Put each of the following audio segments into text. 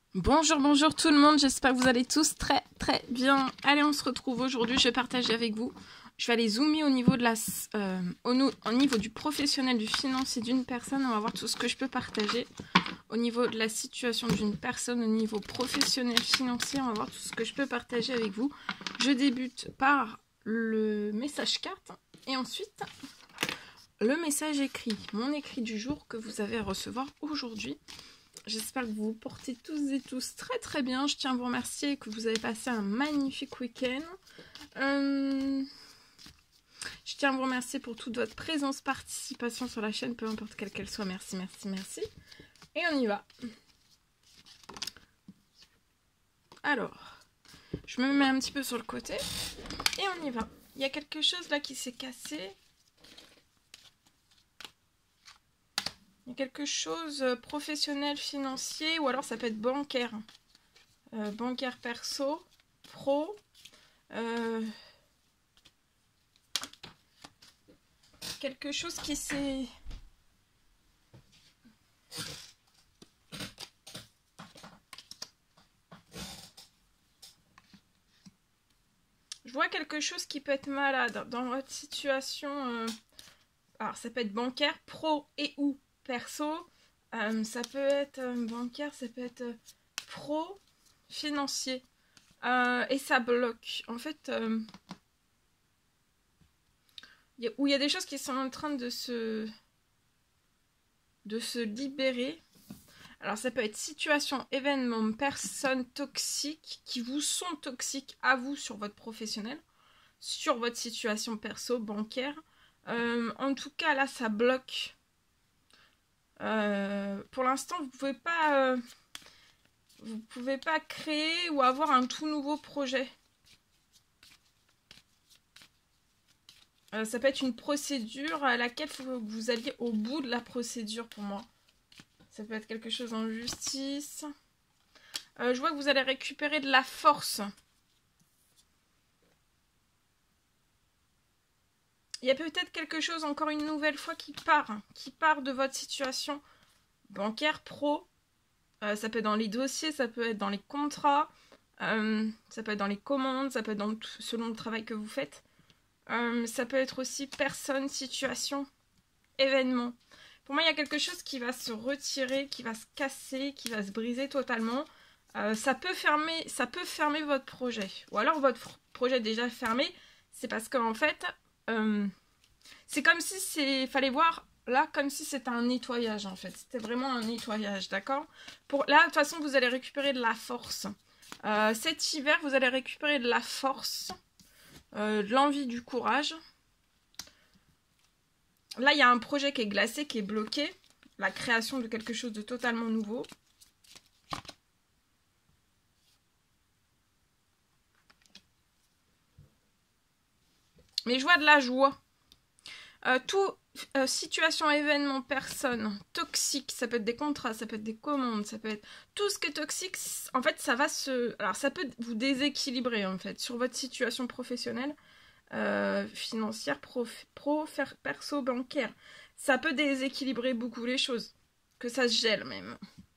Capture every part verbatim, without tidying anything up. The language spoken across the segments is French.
Bonjour, bonjour tout le monde, j'espère que vous allez tous très très bien. Allez, on se retrouve aujourd'hui, je vais partager avec vous. Je vais aller zoomer au niveau, de la, euh, au, no, au niveau du professionnel, du financier d'une personne. On va voir tout ce que je peux partager. Au niveau de la situation d'une personne, au niveau professionnel, financier, on va voir tout ce que je peux partager avec vous. Je débute par le message carte et ensuite le message écrit. Mon écrit du jour que vous avez à recevoir aujourd'hui. J'espère que vous vous portez tous et tous très très bien. Je tiens à vous remercier et que vous avez passé un magnifique week-end. Euh... Je tiens à vous remercier pour toute votre présence, participation sur la chaîne, peu importe quelle qu'elle soit. Merci, merci, merci. Et on y va. Alors, je me mets un petit peu sur le côté et on y va. Il y a quelque chose là qui s'est cassé. Il y a quelque chose euh, professionnel, financier, ou alors ça peut être bancaire. Euh, bancaire perso, pro. Euh, quelque chose qui s'est... Je vois quelque chose qui peut être malade dans votre situation. Euh... Alors ça peut être bancaire, pro et ou perso. Euh, ça peut être euh, bancaire, ça peut être euh, pro, financier. Euh, et ça bloque. En fait, euh, y a, où il y a des choses qui sont en train de se, de se libérer. Alors ça peut être situation, événement, personnes toxiques qui vous sont toxiques à vous sur votre professionnel, sur votre situation perso, bancaire. Euh, en tout cas, là, ça bloque. Euh, pour l'instant, vous pouvez pas, euh, vous pouvez pas créer ou avoir un tout nouveau projet. Euh, ça peut être une procédure à laquelle il faut que vous alliez au bout de la procédure pour moi. Ça peut être quelque chose en justice. Euh, je vois que vous allez récupérer de la force. Il y a peut-être quelque chose, encore une nouvelle fois, qui part. Qui part de votre situation bancaire, pro. Euh, ça peut être dans les dossiers, ça peut être dans les contrats. Euh, ça peut être dans les commandes, ça peut être dans tout, selon le travail que vous faites. Euh, ça peut être aussi personne, situation, événement. Pour moi, il y a quelque chose qui va se retirer, qui va se casser, qui va se briser totalement. Euh, ça peut fermer, ça peut fermer votre projet. Ou alors votre projet est déjà fermé, c'est parce qu'en fait... Euh, c'est comme si c'est... Fallait voir là comme si c'était un nettoyage en fait. C'était vraiment un nettoyage, d'accord? Pour là, de toute façon, vous allez récupérer de la force. Euh, cet hiver, vous allez récupérer de la force, euh, de l'envie, du courage. Là, il y a un projet qui est glacé, qui est bloqué. La création de quelque chose de totalement nouveau. Mais je vois de la joie. Euh, tout, euh, situation, événement, personne, toxique, ça peut être des contrats, ça peut être des commandes, ça peut être... Tout ce qui est toxique, en fait, ça va se... Alors, ça peut vous déséquilibrer, en fait, sur votre situation professionnelle, euh, financière, pro, pro, perso, bancaire. Ça peut déséquilibrer beaucoup les choses. Que ça se gèle, même.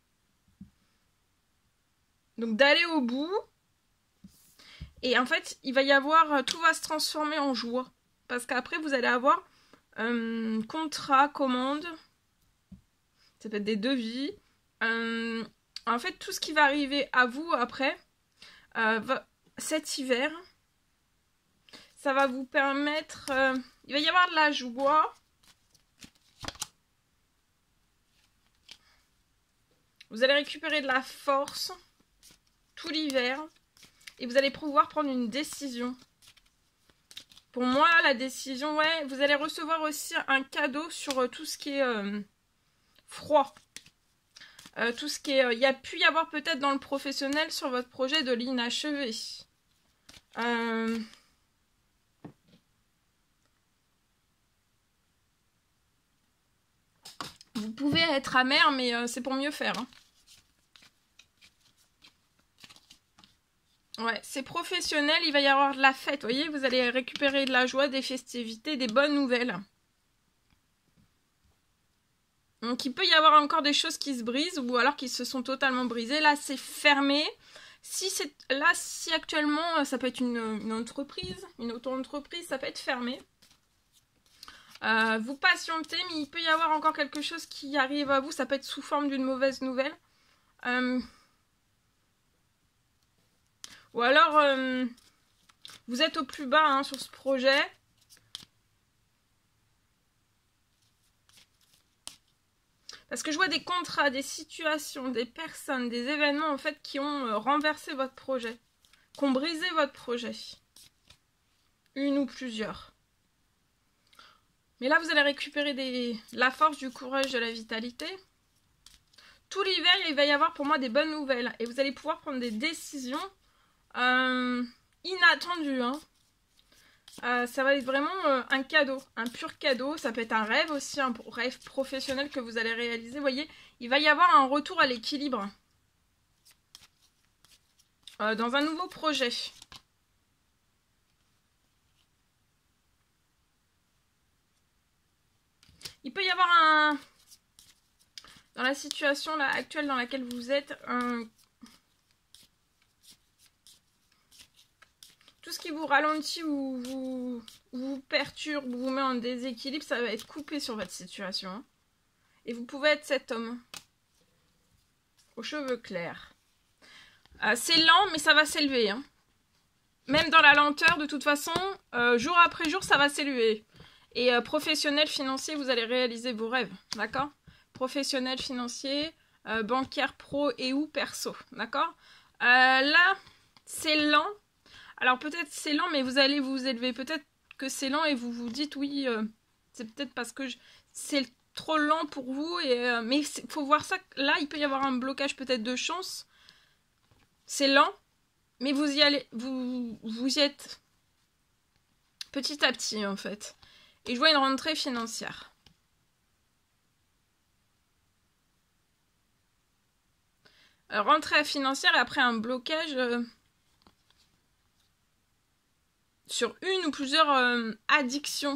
Donc, d'aller au bout. Et en fait, il va y avoir... Tout va se transformer en joie. Parce qu'après, vous allez avoir... Euh, contrat, commande, ça peut être des devis. Euh, en fait, tout ce qui va arriver à vous après, euh, va, cet hiver, ça va vous permettre... Euh, il va y avoir de la joie. Vous allez récupérer de la force tout l'hiver. Et vous allez pouvoir prendre une décision. Pour moi, la décision, ouais, vous allez recevoir aussi un cadeau sur euh, tout ce qui est euh, froid. Euh, tout ce qui est... Il euh, y a pu y avoir peut-être dans le professionnel sur votre projet de l'inachevé. Euh... Vous pouvez être amer, mais euh, c'est pour mieux faire. Hein. Ouais, c'est professionnel, il va y avoir de la fête, vous voyez, vous allez récupérer de la joie, des festivités, des bonnes nouvelles. Donc il peut y avoir encore des choses qui se brisent ou alors qui se sont totalement brisées. Là c'est fermé. Si c'est là, si actuellement ça peut être une, une entreprise, une auto-entreprise, ça peut être fermé. Euh, vous patientez, mais il peut y avoir encore quelque chose qui arrive à vous. Ça peut être sous forme d'une mauvaise nouvelle. Euh, ou alors euh, vous êtes au plus bas hein, sur ce projet. Parce que je vois des contrats, des situations, des personnes, des événements en fait qui ont euh, renversé votre projet, qui ont brisé votre projet. Une ou plusieurs. Mais là, vous allez récupérer des... la force, du courage, de la vitalité. Tout l'hiver, il va y avoir pour moi des bonnes nouvelles. Et vous allez pouvoir prendre des décisions euh, inattendues. Hein. Euh, ça va être vraiment euh, un cadeau, un pur cadeau. Ça peut être un rêve aussi, un rêve professionnel que vous allez réaliser. Vous voyez, il va y avoir un retour à l'équilibre euh, dans un nouveau projet. Il peut y avoir un... Dans la situation là, actuelle dans laquelle vous êtes, un... tout ce qui vous ralentit ou vous, vous perturbe ou vous met en déséquilibre, ça va être coupé sur votre situation. Hein. Et vous pouvez être cet homme aux cheveux clairs. Euh, c'est lent, mais ça va s'élever. Hein. Même dans la lenteur, de toute façon, euh, jour après jour, ça va s'élever. Et euh, professionnel, financier, vous allez réaliser vos rêves. D'accord ? Professionnel, financier, euh, bancaire, pro et ou perso. D'accord ? euh, Là, c'est lent. Alors peut-être c'est lent, mais vous allez vous élever. Peut-être que c'est lent et vous vous dites, oui, euh, c'est peut-être parce que je... c'est trop lent pour vous. Et, euh, mais il faut voir ça. Là, il peut y avoir un blocage peut-être de chance. C'est lent, mais vous y allez, vous, vous y êtes petit à petit, en fait. Et je vois une rentrée financière. Euh, rentrée financière et après un blocage... Euh, sur une ou plusieurs euh, addictions,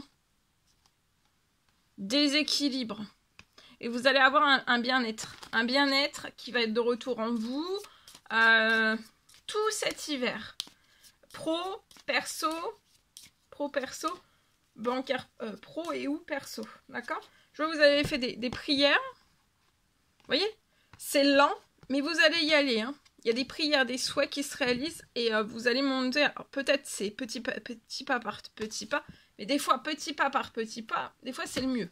déséquilibres. Et vous allez avoir un, un bien-être. Un bien-être qui va être de retour en vous euh, tout cet hiver. Pro, perso, pro, perso, bancaire, euh, pro et ou perso. D'accord ? Je vois que vous avez fait des, des prières. Vous voyez ? C'est lent, mais vous allez y aller. Hein. Il y a des prières, des souhaits qui se réalisent et euh, vous allez monter. Alors peut-être c'est petit pas, petit pas par petit pas, mais des fois petit pas par petit pas, des fois c'est le mieux.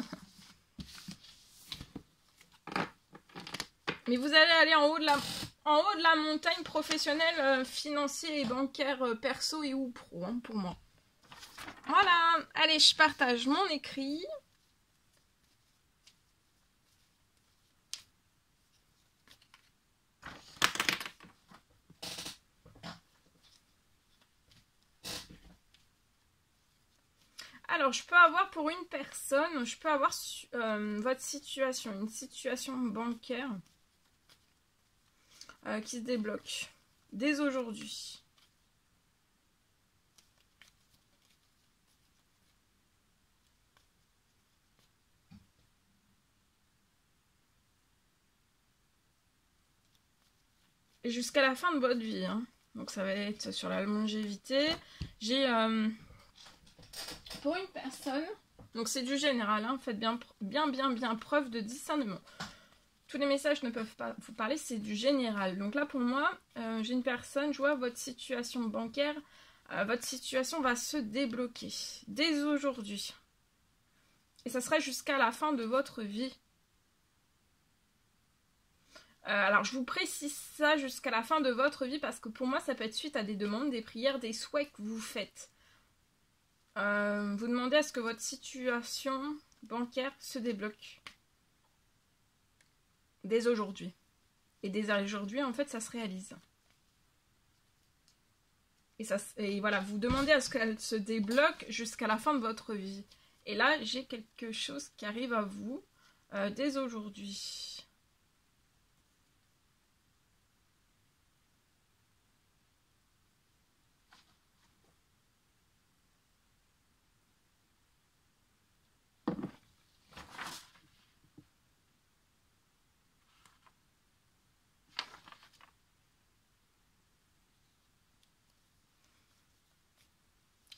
Mais vous allez aller en haut de la, en haut de la montagne professionnelle, euh, financier et bancaire, euh, perso et ou pro, hein, pour moi. Voilà, allez, je partage mon écrit. Alors, je peux avoir pour une personne, je peux avoir euh, votre situation, une situation bancaire euh, qui se débloque dès aujourd'hui. Et jusqu'à la fin de votre vie. Hein. Donc, ça va être sur la longévité. J'ai... Euh, pour une personne, donc c'est du général, hein, faites bien, bien, bien, bien preuve de discernement. Tous les messages ne peuvent pas vous parler, c'est du général. Donc là, pour moi, euh, j'ai une personne, je vois votre situation bancaire, euh, votre situation va se débloquer dès aujourd'hui. Et ça sera jusqu'à la fin de votre vie. Euh, alors, je vous précise ça jusqu'à la fin de votre vie parce que pour moi, ça peut être suite à des demandes, des prières, des souhaits que vous faites. Euh, vous demandez à ce que votre situation bancaire se débloque dès aujourd'hui. Et dès aujourd'hui, en fait, ça se réalise. Et, ça, et voilà, vous demandez à ce qu'elle se débloque jusqu'à la fin de votre vie. Et là, j'ai quelque chose qui arrive à vous euh, dès aujourd'hui.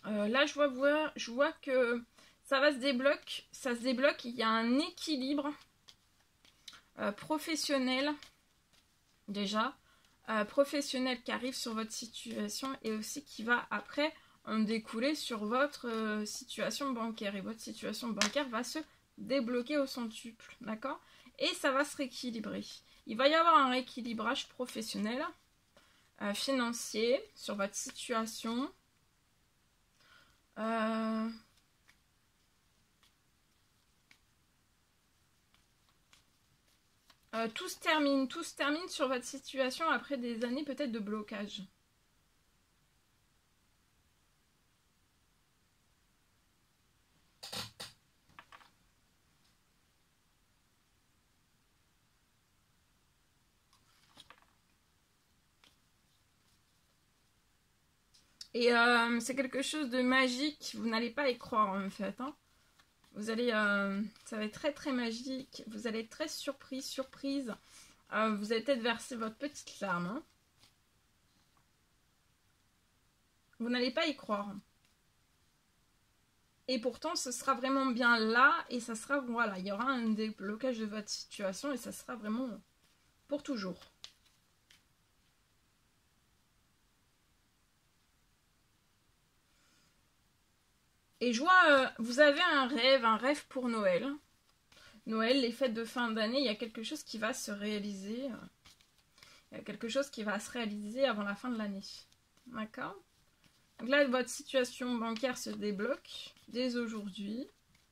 Euh, là, je vois, je vois que ça va se débloquer. Ça se débloque. Il y a un équilibre euh, professionnel, déjà. Euh, professionnel qui arrive sur votre situation et aussi qui va après en découler sur votre euh, situation bancaire. Et votre situation bancaire va se débloquer au centuple. D'accord? Et ça va se rééquilibrer. Il va y avoir un rééquilibrage professionnel, euh, financier, sur votre situation. Euh... Euh, tout se termine, tout se termine sur votre situation après des années peut-être de blocage. Et euh, c'est quelque chose de magique, vous n'allez pas y croire en fait. Hein. Vous allez, euh, ça va être très très magique, vous allez être très surpris, surprise. Euh, vous allez peut-être verser votre petite larme. Hein. Vous n'allez pas y croire. Et pourtant, ce sera vraiment bien là et ça sera, voilà, il y aura un déblocage de votre situation et ça sera vraiment pour toujours. Et je vois, euh, vous avez un rêve, un rêve pour Noël. Noël, les fêtes de fin d'année, il y a quelque chose qui va se réaliser. Il y a quelque chose qui va se réaliser avant la fin de l'année. D'accord? Donc là, votre situation bancaire se débloque dès aujourd'hui.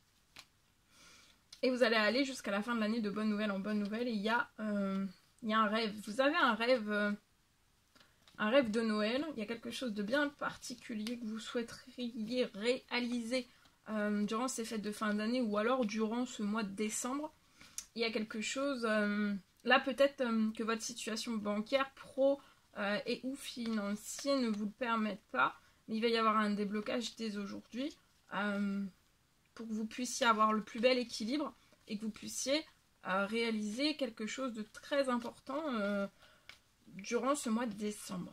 Et vous allez aller jusqu'à la fin de l'année de bonne nouvelle en bonne nouvelle. Et il y a, euh, il y a un rêve. Vous avez un rêve... Euh, Un rêve de Noël, il y a quelque chose de bien particulier que vous souhaiteriez réaliser euh, durant ces fêtes de fin d'année ou alors durant ce mois de décembre. Il y a quelque chose, euh, là peut-être euh, que votre situation bancaire, pro euh, et ou financière ne vous le permettent pas, mais il va y avoir un déblocage dès aujourd'hui euh, pour que vous puissiez avoir le plus bel équilibre et que vous puissiez euh, réaliser quelque chose de très important euh, durant ce mois de décembre.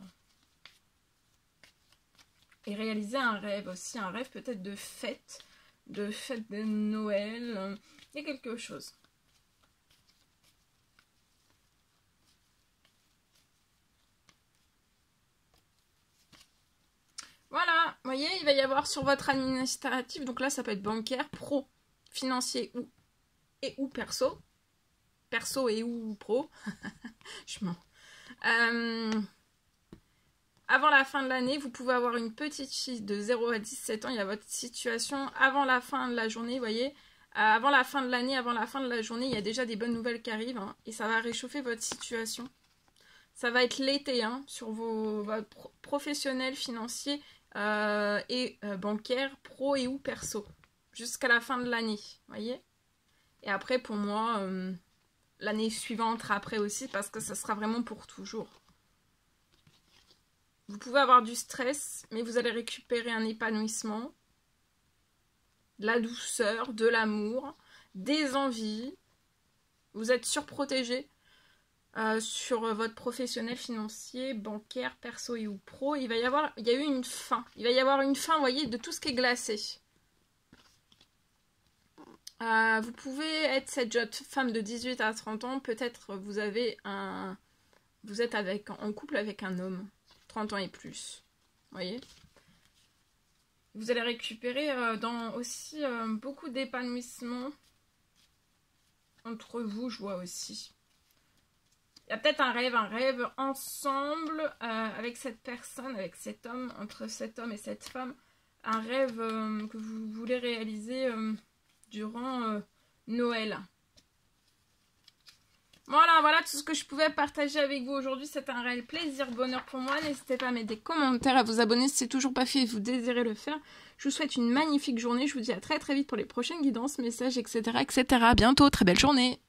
Et réaliser un rêve aussi, un rêve peut-être de fête, de fête de Noël, il y a quelque chose. Voilà, vous voyez, il va y avoir sur votre administratif, donc là ça peut être bancaire, pro, financier ou et ou perso. Perso et ou pro. Je mens. Euh, avant la fin de l'année, vous pouvez avoir une petite fille de zéro à dix-sept ans. Il y a votre situation avant la fin de la journée, vous voyez. Euh, avant la fin de l'année, avant la fin de la journée, il y a déjà des bonnes nouvelles qui arrivent. Hein, et ça va réchauffer votre situation. Ça va être l'été hein, sur vos votre pro professionnels, financiers euh, et euh, bancaires, pro et ou perso. Jusqu'à la fin de l'année, vous voyez. Et après, pour moi... Euh, l'année suivante après aussi parce que ça sera vraiment pour toujours. Vous pouvez avoir du stress, mais vous allez récupérer un épanouissement, de la douceur, de l'amour, des envies. Vous êtes surprotégé euh, sur votre professionnel financier, bancaire, perso et ou pro. Il va y avoir, il y a eu une fin. Il va y avoir une fin, vous voyez, de tout ce qui est glacé. Euh, vous pouvez être cette jeune femme de dix-huit à trente ans, peut-être vous avez un... Vous êtes avec, en couple avec un homme, trente ans et plus, vous voyez. Vous allez récupérer euh, dans aussi euh, beaucoup d'épanouissement entre vous, je vois aussi. Il y a peut-être un rêve, un rêve ensemble euh, avec cette personne, avec cet homme, entre cet homme et cette femme. Un rêve euh, que vous voulez réaliser... Euh, durant euh, Noël. Voilà, voilà tout ce que je pouvais partager avec vous aujourd'hui. C'est un réel plaisir, bonheur pour moi. N'hésitez pas à mettre des commentaires, à vous abonner si c'est toujours pas fait et vous désirez le faire. Je vous souhaite une magnifique journée. Je vous dis à très très vite pour les prochaines guidances, messages, et cetera et cetera. À bientôt, très belle journée.